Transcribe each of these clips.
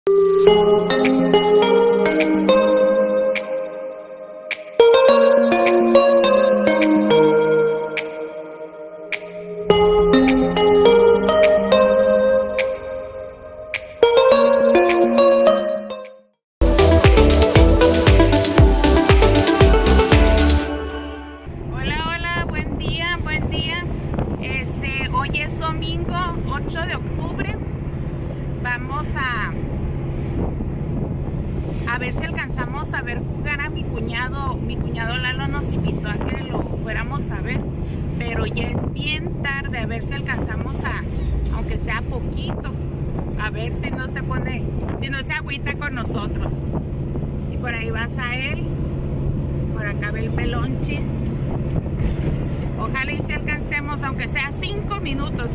Hoy es domingo 8 de octubre. Vamos a ver si alcanzamos a ver jugar a mi cuñado. Mi cuñado Lalo nos invitó a que lo fuéramos a ver, pero ya es bien tarde. A ver si alcanzamos aunque sea poquito, a ver si no se pone, si no se agüita con nosotros. Y por ahí vas a él, por acá ve el pelonchis. Ojalá y si alcancemos, aunque sea 5 minutos.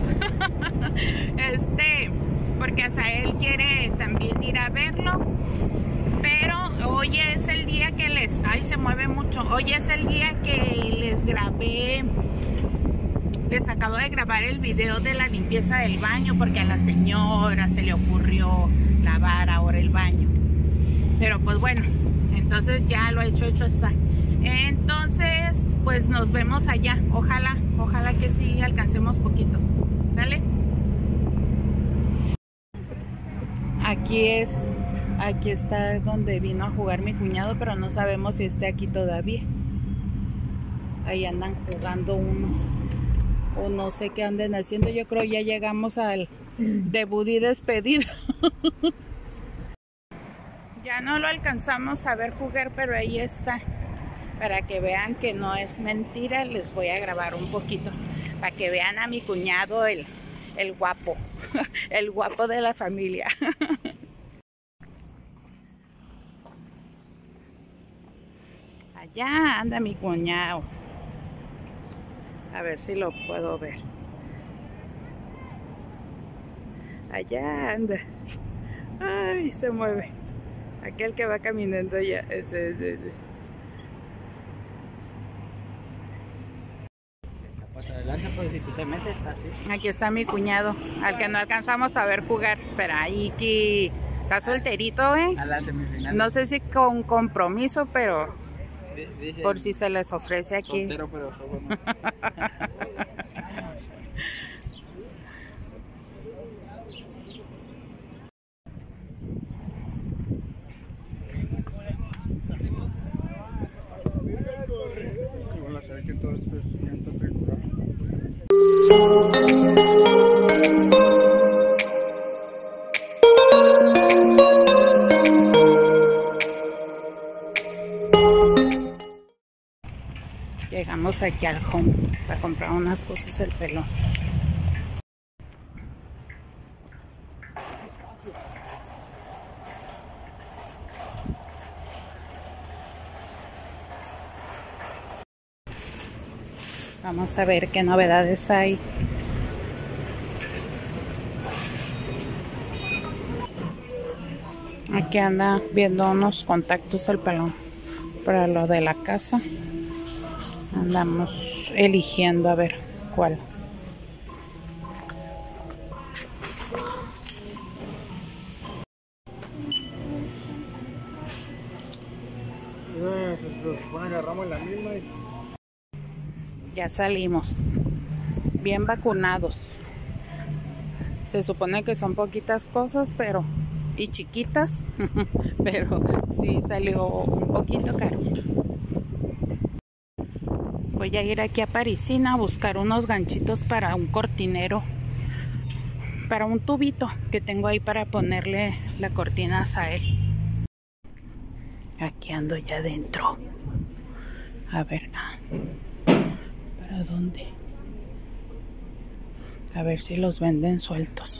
Porque Azael quiere también ir a verlo. Pero hoy es el día que ay, se mueve mucho. Hoy es el día que les grabé. Les acabo de grabar el video de la limpieza del baño, porque a la señora se le ocurrió lavar ahora el baño. Pero pues bueno, entonces ya lo hecho está. Entonces, pues nos vemos allá. Ojalá que sí alcancemos poquito. ¿Sale? Aquí está donde vino a jugar mi cuñado, pero no sabemos si esté aquí todavía. Ahí andan jugando unos, o no sé qué anden haciendo. Yo creo ya llegamos al debut y despedida. Ya no lo alcanzamos a ver jugar, pero ahí está. Para que vean que no es mentira, les voy a grabar un poquito. Para que vean a mi cuñado, el guapo. El guapo de la familia. Allá anda mi cuñado. A ver si lo puedo ver. Allá anda. Ay, se mueve. Aquel que va caminando ya. Adelante, pues si tú te metes, está así. Aquí está mi cuñado, al que no alcanzamos a ver jugar, pero ahí que está solterito, A la semifinal. No sé si con compromiso, pero dice, por si se les ofrece aquí. Soltero, pero solo no. Llegamos aquí al Home para comprar unas cosas del pelón. Vamos a ver qué novedades hay. Aquí anda viendo unos contactos el pelón para lo de la casa. Andamos eligiendo a ver cuál. Se supone que agarramos la misma y... Ya salimos. Bien vacunados. Se supone que son poquitas cosas, pero... y chiquitas. Pero sí salió un poquito caro. Voy a ir aquí a Parisina a buscar unos ganchitos para un cortinero, para un tubito que tengo ahí para ponerle la cortina a Azael. Aquí ando ya adentro. A ver, ¿para dónde? A ver si los venden sueltos.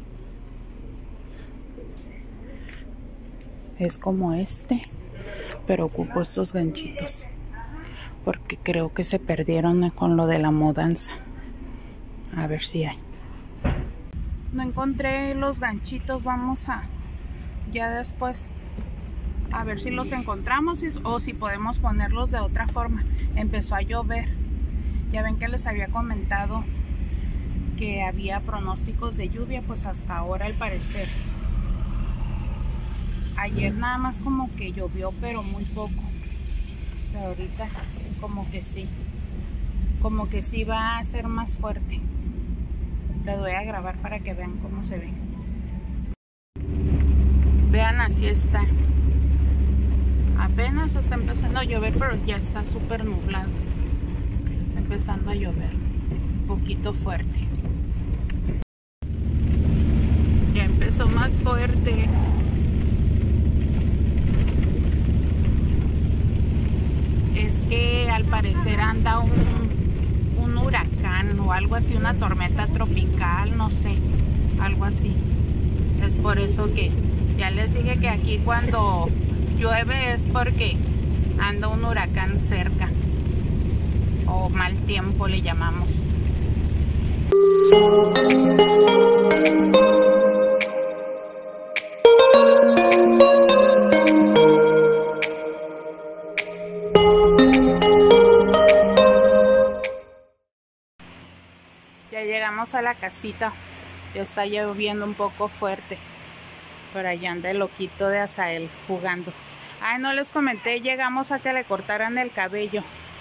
Es como este, pero ocupo estos ganchitos, porque creo que se perdieron con lo de la mudanza. A ver si hay. No encontré los ganchitos. Vamos a ya después a ver si los encontramos o si podemos ponerlos de otra forma. Empezó a llover. Ya ven que les había comentado que había pronósticos de lluvia, pues hasta ahora al parecer Ayer nada más como que llovió, pero muy poco. Pero ahorita como que sí va a ser más fuerte. Les voy a grabar para que vean cómo se ve. Vean, así está. Apenas está empezando a llover, pero ya está súper nublado. Está empezando a llover. Un poquito fuerte. Ya empezó más fuerte. Es que al parecer anda un huracán o algo así, una tormenta tropical, no sé, algo así. Es por eso que ya les dije que aquí cuando llueve es porque anda un huracán cerca, o mal tiempo le llamamos. Ya llegamos a la casita. Ya está lloviendo un poco fuerte. Por allá anda el loquito de Azael jugando. Ay, no les comenté, llegamos a que le cortaran el cabello.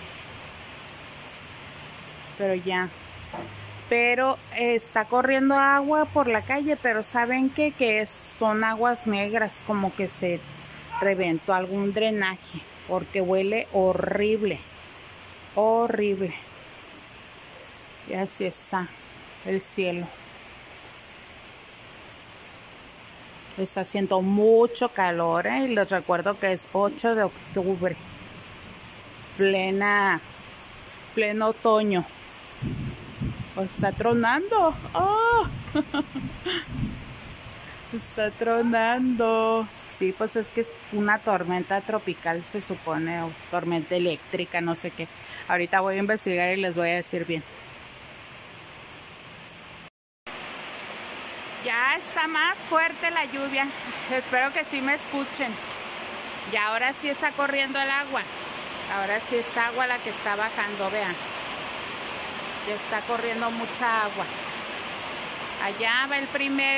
Pero ya. Pero está corriendo agua por la calle, pero ¿saben qué? Que son aguas negras, como que se reventó algún drenaje, porque huele horrible. Horrible. Y así está el cielo. Está haciendo mucho calor, ¿eh? Y les recuerdo que es 8 de octubre. Pleno otoño. Está tronando. ¡Oh! Está tronando. Sí, pues es que es una tormenta tropical, se supone, o tormenta eléctrica, no sé qué. Ahorita voy a investigar y les voy a decir bien. Ya está más fuerte la lluvia. Espero que sí me escuchen. Y ahora sí está corriendo el agua. Ahora sí es agua la que está bajando, vean. Ya está corriendo mucha agua. Allá va el primer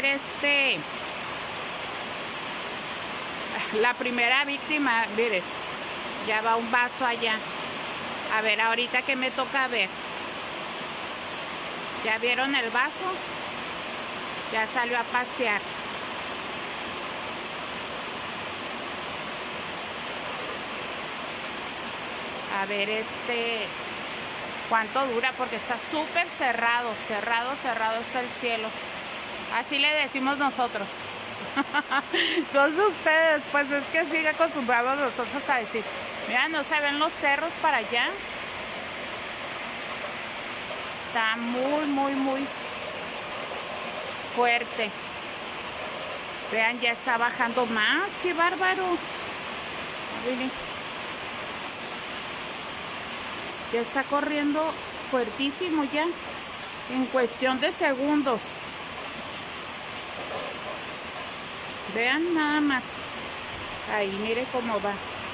la primera víctima, miren. Ya va un vaso allá. A ver, ahorita que me toca ver. ¿Ya vieron el vaso? Ya salió a pasear. A ver cuánto dura, porque está súper cerrado está el cielo. Así le decimos nosotros. Entonces ustedes, pues es que sí acostumbramos nosotros a decir, mira, no se ven los cerros para allá. Está muy fuerte. Vean, ya está bajando más. ¡Qué bárbaro! Miren. Ya está corriendo fuertísimo ya. En cuestión de segundos. Vean nada más. Ahí, mire cómo va.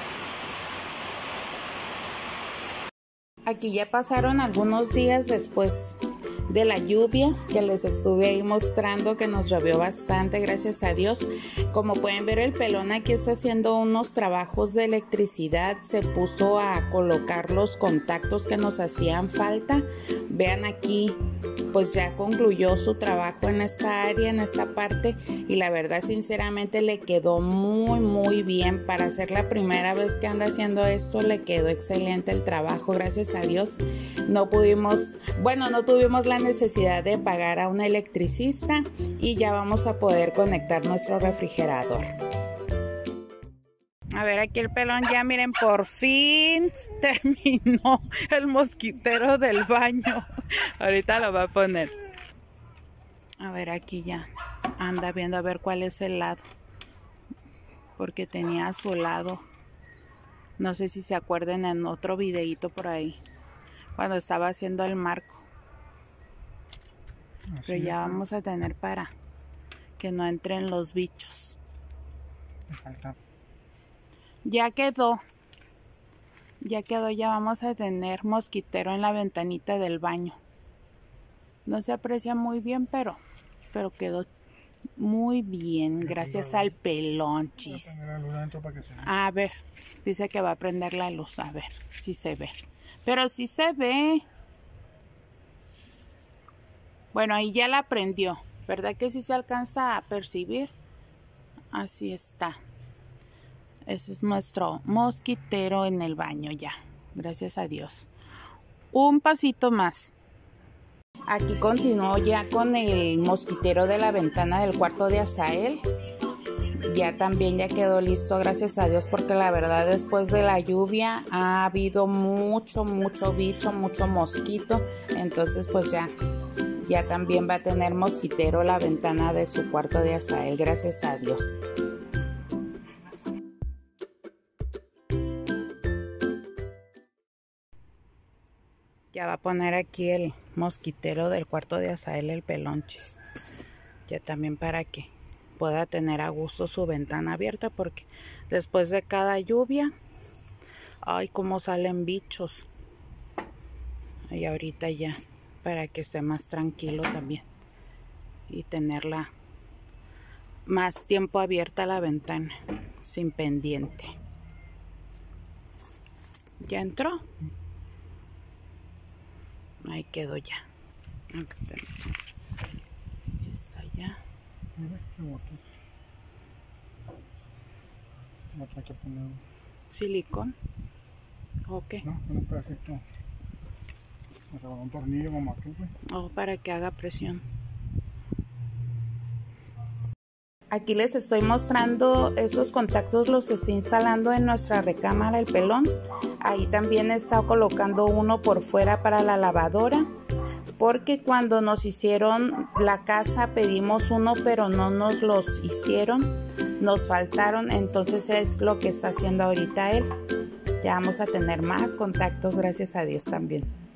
Aquí ya pasaron algunos días después de la lluvia que les estuve ahí mostrando, que nos llovió bastante, gracias a Dios. Como pueden ver, el pelón aquí está haciendo unos trabajos de electricidad. Se puso a colocar los contactos que nos hacían falta. Vean aquí, pues ya concluyó su trabajo en esta área, en esta parte, y la verdad sinceramente le quedó muy bien. Para ser la primera vez que anda haciendo esto, le quedó excelente el trabajo, gracias a Dios. No tuvimos la necesidad de pagar a un electricista y ya vamos a poder conectar nuestro refrigerador. A ver, aquí el pelón ya, miren, por fin terminó el mosquitero del baño. Ahorita lo va a poner. A ver, aquí ya anda viendo a ver cuál es el lado, porque tenía a su lado. No sé si se acuerdan en otro videíto por ahí, cuando estaba haciendo el marco. Pero ya vamos a tener para que no entren los bichos. Ya quedó, ya vamos a tener mosquitero en la ventanita del baño. No se aprecia muy bien, pero quedó Muy bien, gracias al Pelonchis. A ver, dice que va a prender la luz, a ver si se ve. Pero sí se ve. Bueno, ahí ya la prendió, ¿verdad que sí se alcanza a percibir? Así está. Ese es nuestro mosquitero en el baño ya, gracias a Dios. Un pasito más. Aquí continúo ya con el mosquitero de la ventana del cuarto de Azael. Ya también ya quedó listo, gracias a Dios, porque la verdad después de la lluvia ha habido mucho bicho, mucho mosquito. Entonces pues ya también va a tener mosquitero la ventana de su cuarto de Azael, gracias a Dios. Ya va a poner aquí el mosquitero del cuarto de Azael, el Pelonchis. Ya también para que pueda tener a gusto su ventana abierta, porque después de cada lluvia, ay, cómo salen bichos. Y ahorita ya, para que esté más tranquilo también. Y tenerla más tiempo abierta la ventana, sin pendiente. ¿Ya entró? Ahí quedó ya. Está ya. ¿Silicón? ¿O qué? No, un pedacito. Un tornillo como aquel, güey. Oh, para que haga presión. Aquí les estoy mostrando esos contactos, los estoy instalando en nuestra recámara, el pelón. Ahí también he estado colocando uno por fuera para la lavadora, porque cuando nos hicieron la casa pedimos uno, pero no nos los hicieron, nos faltaron. Entonces es lo que está haciendo ahorita él. Ya vamos a tener más contactos, gracias a Dios también.